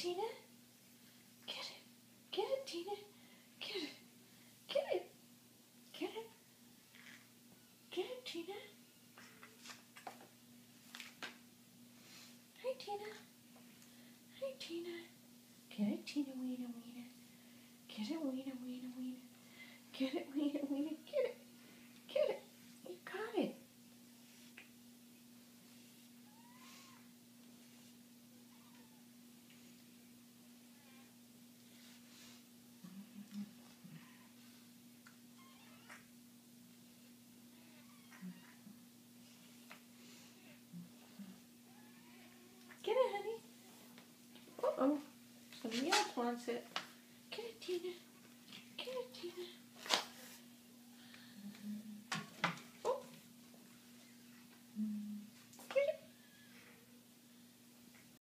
Tina. Get it. Get it, Tina. Get it. Get it. Get it. Get it, Tina. Hi, Tina. Hi, Tina. Get it, Tina, Weena, Weena. Get it, Weena, Weena, Weena. Get it, Weena, Weena. Get it. Get it. You got it. Get it, honey. Uh-oh. Somebody else wants it. Get it, Tina.